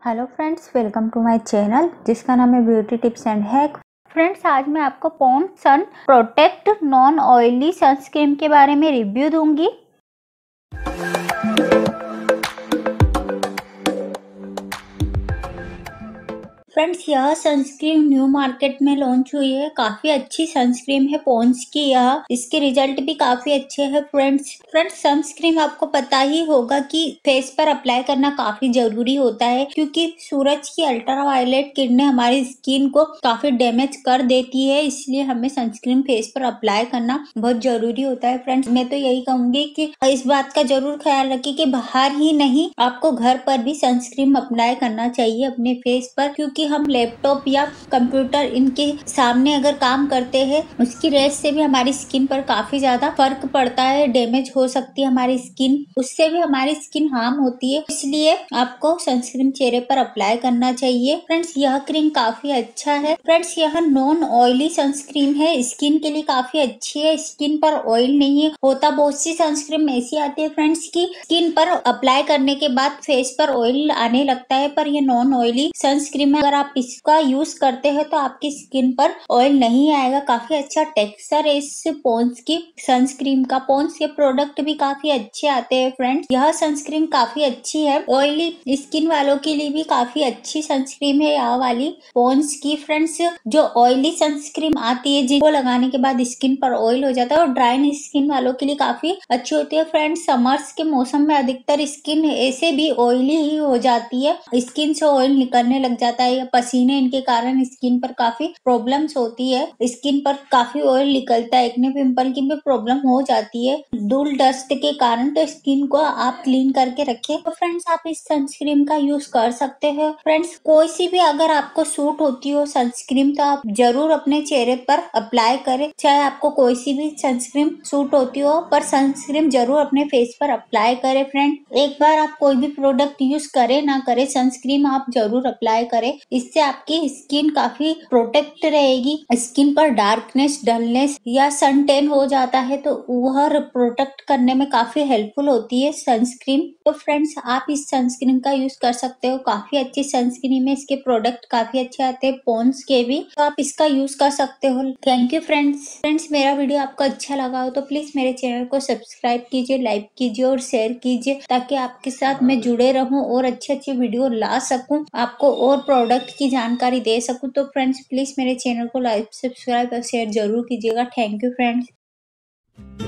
Hello friends, welcome to my channel जिसका नाम है beauty tips and hack. Friends, आज मैं आपको Pond's sun protect non oily sunscreen के बारे में रिव्यू दूंगी। फ्रेंड्स, यह सनस्क्रीन न्यू मार्केट में लॉन्च हुई है। काफी अच्छी सनस्क्रीन है पॉन्ड्स की। यह इसके रिजल्ट भी काफी अच्छे हैं। फ्रेंड्स सनस्क्रीन आपको पता ही होगा कि फेस पर अप्लाई करना काफी जरूरी होता है, क्योंकि सूरज की अल्ट्रावायलेट किरणें हमारी स्किन को काफी डैमेज कर देती है। इसलिए हमें सनस्क्रीन फेस पर अप्लाई करना बहुत जरूरी होता है। फ्रेंड्स, मैं तो यही कहूंगी कि इस बात का जरूर ख्याल रखिए कि बाहर ही नहीं, आपको घर पर भी सनस्क्रीन अप्लाई करना चाहिए अपने फेस पर, क्योंकि हम लैपटॉप या कंप्यूटर इनके सामने अगर काम करते हैं, उसकी रेस से भी हमारी स्किन पर काफी ज्यादा फर्क पड़ता है। डैमेज हो सकती है हमारी स्किन, उससे भी हमारी स्किन हार्म होती है। इसलिए आपको सनस्क्रीन चेहरे पर अप्लाई करना चाहिए। फ्रेंड्स, यह क्रीम काफी अच्छा है। फ्रेंड्स, यह नॉन ऑयली सनस्क्रीन है, स्किन के लिए काफी अच्छी है। स्किन पर ऑयल नहीं होता। बहुत सी सनस्क्रीन ऐसी आती है फ्रेंड्स की स्किन पर अप्लाई करने के बाद फेस पर ऑयल आने लगता है, पर यह नॉन ऑयली सनस्क्रीन है। अगर आप इसका यूज करते हैं तो आपकी स्किन पर ऑयल नहीं आएगा। काफी अच्छा टेक्सचर है इस पॉन्ड्स की सनस्क्रीन का। पॉन्ड्स के प्रोडक्ट भी काफी अच्छे आते हैं। फ्रेंड्स, यह सनस्क्रीन काफी अच्छी है। ऑयली स्किन वालों के लिए भी काफी अच्छी सनस्क्रीन है यह वाली पॉन्ड्स की। फ्रेंड्स, जो ऑयली सनस्क्रीन आती है जिनको लगाने के बाद स्किन पर ऑयल हो जाता है, और ड्राई स्किन वालों के लिए काफी अच्छी होती है। फ्रेंड्स, समर्स के मौसम में अधिकतर स्किन ऐसे भी ऑयली ही हो जाती है। स्किन से ऑयल निकलने लग जाता है या पसीने इनके कारण स्किन पर काफी प्रॉब्लम्स होती है। स्किन पर काफी ऑयल निकलता है, एक्ने पिंपल की भी प्रॉब्लम हो जाती है धूल डस्ट के कारण। तो स्किन को आप क्लीन करके रखें। तो फ्रेंड्स, आप इस सनस्क्रीन का यूज कर सकते हैं। फ्रेंड्स, कोई सी भी अगर आपको सूट होती हो सनस्क्रीन, तो आप जरूर अपने चेहरे पर अप्लाई करें। चाहे आपको कोई सी भी सनस्क्रीन सूट होती हो, पर सनस्क्रीन जरूर अपने फेस पर अप्लाई करें। फ्रेंड, एक बार आप कोई भी प्रोडक्ट यूज करें ना करें, सनस्क्रीन आप जरूर अप्लाई करें। इससे आपकी स्किन काफी प्रोटेक्ट रहेगी। स्किन पर डार्कनेस, डलनेस या सन टैन हो जाता है तो वह प्रोटेक्ट करने में काफी हेल्पफुल होती है सनस्क्रीन। तो फ्रेंड्स, आप इस सनस्क्रीन का यूज कर सकते हो। काफी अच्छी सनस्क्रीन में इसके प्रोडक्ट काफी अच्छे आते हैं पॉन्ड्स के भी, तो आप इसका यूज कर सकते हो। थैंक यू फ्रेंड्स, मेरा वीडियो आपको अच्छा लगा हो तो प्लीज मेरे चैनल को सब्सक्राइब कीजिए, लाइक कीजिए और शेयर कीजिए, ताकि आपके साथ मैं जुड़े रहूं और अच्छे अच्छे वीडियो ला सकूं, आपको और प्रोडक्ट की जानकारी दे सकूं। तो फ्रेंड्स, प्लीज मेरे चैनल को लाइक, सब्सक्राइब और शेयर जरूर कीजिएगा। Thank you friends.